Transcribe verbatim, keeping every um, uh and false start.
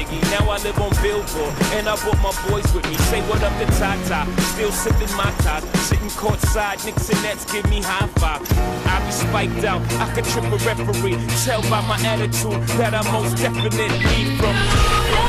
Biggie. Now I live on Billboard, and I brought my boys with me. Say what up to Tata, still sipping my top. Sitting courtside, Knicks and Nets give me high five. I be spiked out, I could trip a referee. Tell by my attitude that I most definitely from.